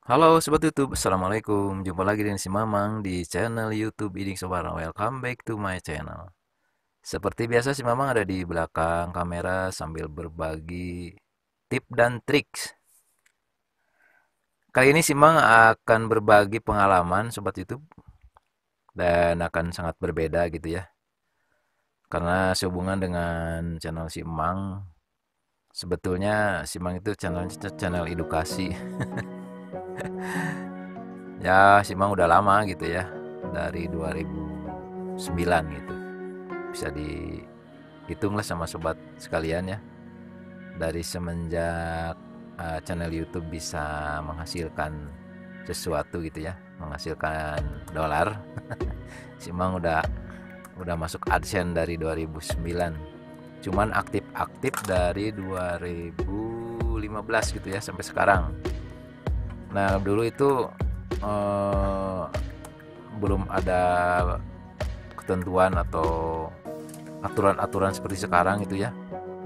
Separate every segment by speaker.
Speaker 1: Halo Sobat YouTube, Assalamualaikum. Jumpa lagi dengan si Mamang di channel YouTube Iding Sobara. Welcome back to my channel. Seperti biasa si Mamang ada di belakang kamera sambil berbagi tip dan trik. Kali ini si Mamang akan berbagi pengalaman Sobat YouTube dan akan sangat berbeda gitu ya. Karena sehubungan dengan channel si Mamang, sebetulnya si Mamang itu channel edukasi. Ya, si Mamang udah lama gitu ya. Dari 2009 gitu. Bisa dihitung lah sama sobat sekalian ya, dari semenjak channel YouTube bisa menghasilkan sesuatu gitu ya, menghasilkan dolar. Si Mang udah masuk AdSense dari 2009, cuman aktif-aktif dari 2015 gitu ya sampai sekarang. Nah dulu itu eh, belum ada ketentuan atau aturan-aturan seperti sekarang gitu ya.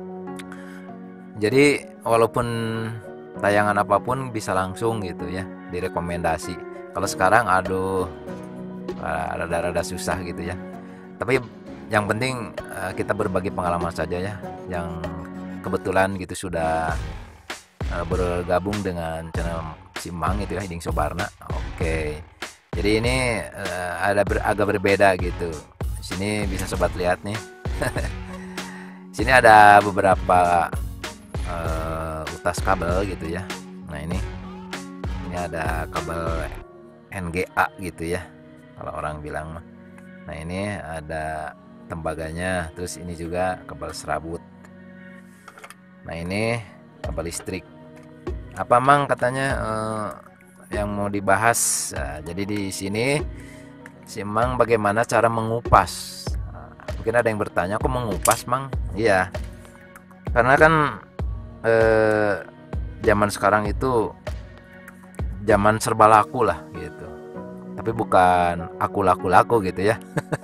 Speaker 1: Jadi walaupun tayangan apapun bisa langsung gitu ya direkomendasi. Kalau sekarang aduh rada-rada susah gitu ya. Tapi yang penting kita berbagi pengalaman saja ya. Yang kebetulan gitu sudah bergabung dengan channel Simang itu ya, Hiding Sobarna. Oke. Jadi ini agak berbeda gitu. Sini bisa sobat lihat nih. Sini ada beberapa utas kabel gitu ya. Nah ini ada kabel NGA gitu ya kalau orang bilang mah. Nah ini ada tembaganya, terus ini juga kabel serabut. Nah ini kabel listrik. Apa mang katanya yang mau dibahas? Nah, jadi di sini si Mang bagaimana cara mengupas. Nah, mungkin ada yang bertanya, kok mengupas Mang? Iya, karena kan eh, zaman sekarang itu zaman serba laku lah gitu. Tapi bukan aku laku-laku gitu ya.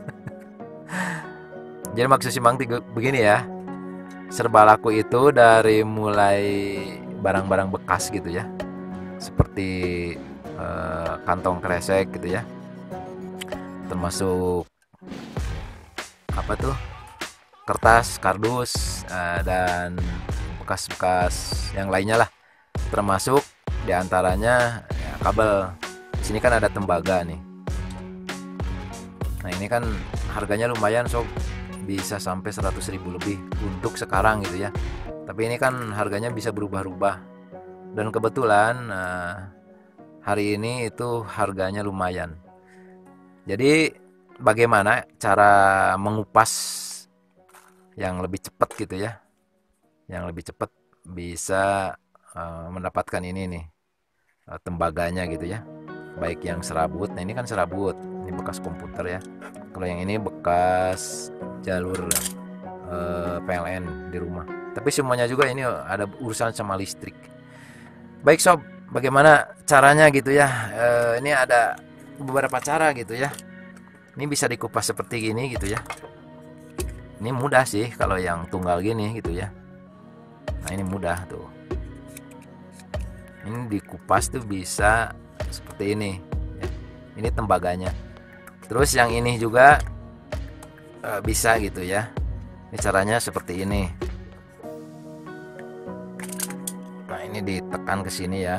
Speaker 1: Jadi maksud si Mang begini ya. Serba laku itu dari mulai barang-barang bekas gitu ya. Seperti kantong kresek gitu ya. Termasuk apa tuh? Kertas, kardus dan bekas-bekas yang lainnya lah. Termasuk diantaranya ya, kabel. Di sini kan ada tembaga nih. Nah ini kan harganya lumayan sob, bisa sampai 100.000 lebih untuk sekarang gitu ya. Tapi ini kan harganya bisa berubah-ubah. Dan kebetulan hari ini itu harganya lumayan. Jadi bagaimana cara mengupas yang lebih cepat gitu ya? Yang lebih cepat bisa mendapatkan ini nih tembaganya gitu ya. Baik yang serabut, nah ini kan serabut, ini bekas komputer ya. Kalau yang ini bekas jalur PLN di rumah. Tapi semuanya juga ini ada urusan sama listrik. Baik sob, bagaimana caranya gitu ya? Ini ada beberapa cara gitu ya. Ini bisa dikupas seperti gini gitu ya. Ini mudah sih kalau yang tunggal gini gitu ya. Nah ini mudah tuh. Ini dikupas tuh bisa seperti ini. Ya. Ini tembaganya. Terus yang ini juga bisa gitu ya. Ini caranya seperti ini. Nah ini ditekan ke sini ya.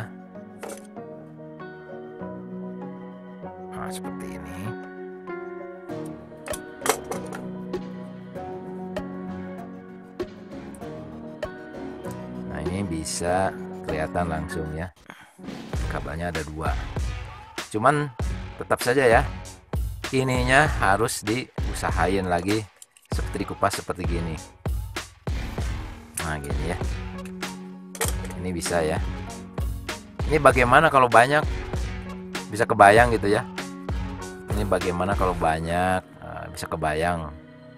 Speaker 1: Nah seperti ini. Nah ini bisa kelihatan langsung ya. Kabelnya ada dua. Cuman tetap saja ya. Ininya harus diusahain lagi seperti dikupas seperti gini. Nah gini ya. Ini bisa ya. Ini bagaimana kalau banyak? Bisa kebayang gitu ya. Ini bagaimana kalau banyak? Bisa kebayang.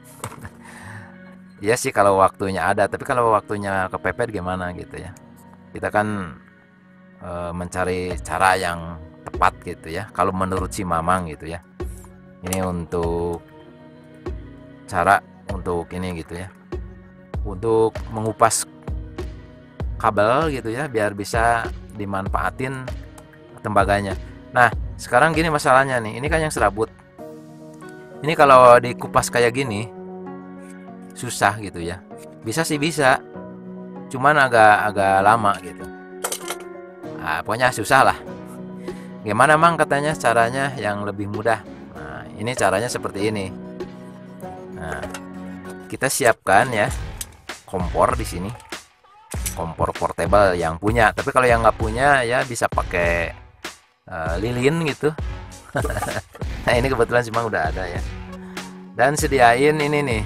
Speaker 1: Iya sih kalau waktunya ada, tapi kalau waktunya kepepet gimana gitu ya. Kita kan mencari cara yang tepat gitu ya. Kalau menurut si Mamang gitu ya. Ini untuk cara untuk ini gitu ya. Untuk mengupas kabel gitu ya biar bisa dimanfaatin tembaganya. Nah, sekarang gini masalahnya nih, ini kan yang serabut. Ini kalau dikupas kayak gini susah gitu ya. Bisa sih bisa, cuman agak lama gitu. Nah, pokoknya susah lah. Gimana Mang katanya caranya yang lebih mudah? Nah, ini caranya seperti ini. Nah, kita siapkan ya kompor di sini. Kompor portable yang punya. Tapi kalau yang nggak punya ya bisa pakai lilin gitu. Nah, ini kebetulan cuma udah ada ya. Dan sediain ini nih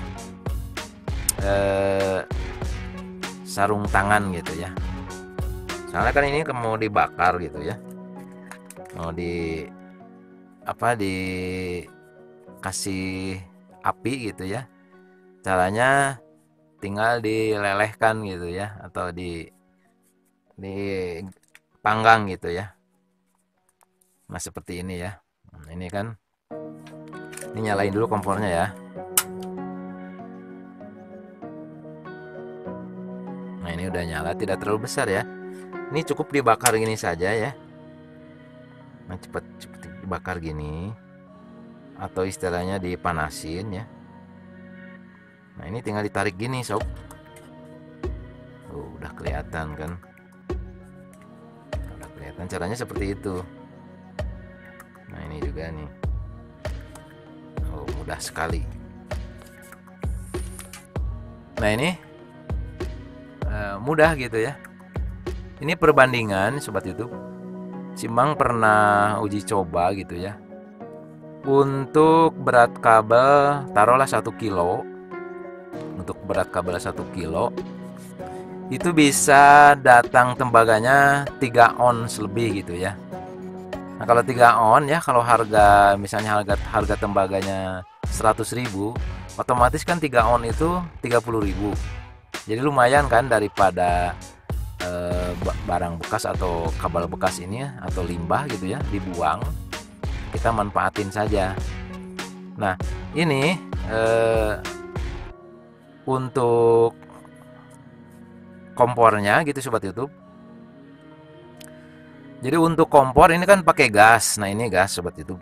Speaker 1: sarung tangan gitu ya. Soalnya kan ini mau dibakar gitu ya. Mau di kasih api gitu ya. Caranya tinggal dilelehkan gitu ya, atau di panggang gitu ya. Nah, seperti ini ya. Nah, ini kan, ini nyalain dulu kompornya ya. Nah, ini udah nyala, tidak terlalu besar ya. Ini cukup dibakar gini saja ya. Nah, cepet dibakar gini, atau istilahnya dipanasin ya. Nah, ini tinggal ditarik gini sob. Udah kelihatan kan. Udah kelihatan caranya seperti itu. Nah, ini juga nih. Mudah sekali. Nah, ini mudah gitu ya. Ini perbandingan sobat YouTube. Simang pernah uji coba gitu ya. Untuk berat kabel taruhlah 1 kilo. Untuk berat kabel 1 kilo itu bisa datang tembaganya 3 ons lebih gitu ya. Nah, kalau 3 on ya, kalau misalnya harga tembaganya 100.000, otomatis kan 3 on itu 30.000. Jadi lumayan kan daripada barang bekas atau kabel bekas ini ya, atau limbah gitu ya, dibuang. Kita manfaatin saja. Nah, ini untuk kompornya gitu sobat YouTube. Jadi untuk kompor ini kan pakai gas. Nah, ini gas sobat YouTube.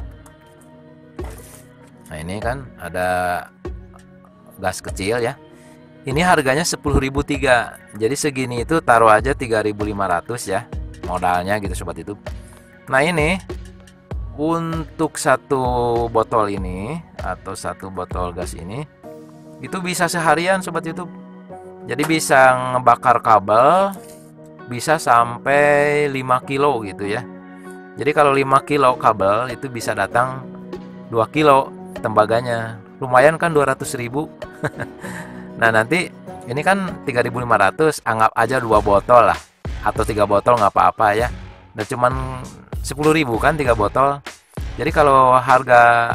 Speaker 1: Nah, ini kan ada gas kecil ya. Ini harganya 10.003. Jadi segini itu taruh aja 3.500 ya modalnya gitu sobat YouTube. Nah, ini untuk satu botol ini atau satu botol gas ini itu bisa seharian sobat YouTube. Jadi bisa ngebakar kabel bisa sampai 5 kilo gitu ya. Jadi kalau 5 kilo kabel itu bisa datang 2 kilo tembaganya. Lumayan kan 200.000. Nah, nanti ini kan 3.500, anggap aja 2 botol lah, atau 3 botol nggak apa-apa ya. Dan cuman 10.000 kan 3 botol. Jadi kalau harga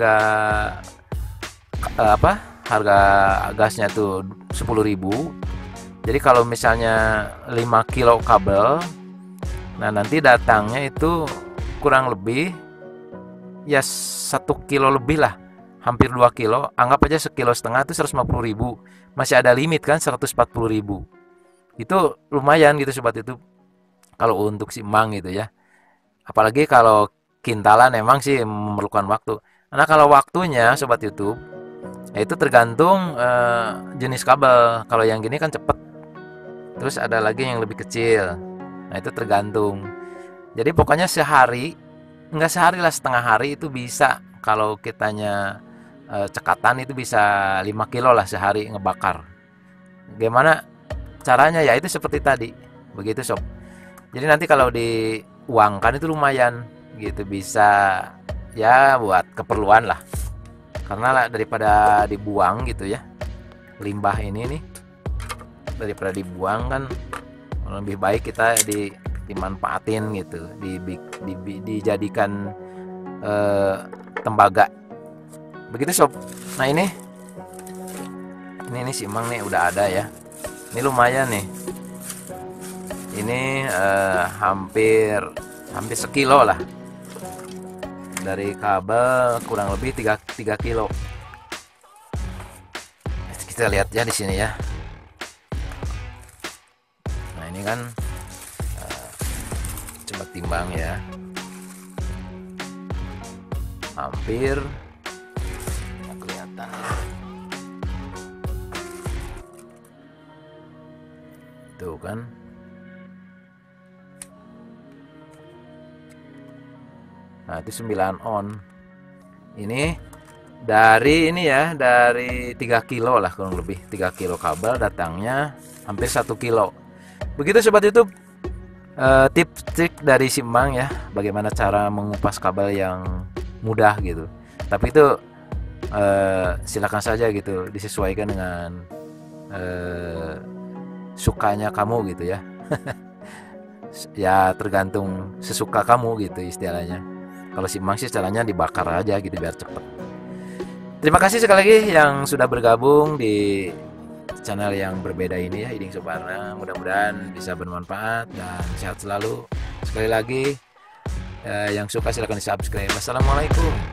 Speaker 1: gasnya tuh 10.000. Jadi kalau misalnya 5 kilo kabel, nah nanti datangnya itu kurang lebih ya 1 kilo lebih lah, hampir 2 kilo. Anggap aja 1,5 kilo itu 150.000. Masih ada limit kan 140.000. Itu lumayan gitu sobat YouTube. Kalau untuk si Mang gitu ya. Apalagi kalau kintalan emang sih memerlukan waktu. Nah, kalau waktunya sobat YouTube, ya itu tergantung jenis kabel. Kalau yang gini kan cepet. Terus ada lagi yang lebih kecil. Nah, itu tergantung. Jadi pokoknya sehari, enggak sehari lah, setengah hari itu bisa. Kalau kitanya cekatan itu bisa 5 kilo lah sehari ngebakar. Gimana caranya? Ya itu seperti tadi. Begitu sob. Jadi nanti kalau diuangkan itu lumayan gitu, bisa ya buat keperluan lah. Karena daripada dibuang gitu ya, limbah ini nih, daripada dibuang kan lebih baik kita dimanfaatin gitu, dijadikan tembaga. Begitu sob. Nah, ini si Mang nih udah ada ya. Ini lumayan nih. Ini hampir 1 kilo lah. Dari kabel kurang lebih 3 kilo. Kita lihat ya di sini ya. Nah, ini kan coba timbang ya. Hampir nggak kelihatan ya. Tuh kan. Nah, itu 9 on. Ini dari ini ya, dari 3 kilo lah kurang lebih. 3 kilo kabel datangnya hampir 1 kilo. Begitu sobat YouTube, tips trik dari Simang ya, bagaimana cara mengupas kabel yang mudah gitu. Tapi itu silakan saja gitu, disesuaikan dengan sukanya kamu gitu ya. Ya tergantung sesuka kamu gitu istilahnya. Kalau Simang sih caranya dibakar aja gitu biar cepet. Terima kasih sekali lagi yang sudah bergabung di channel yang berbeda ini ya, Iding Suparna. Mudah-mudahan bisa bermanfaat dan sehat selalu. Sekali lagi yang suka silahkan di subscribe. Wassalamualaikum.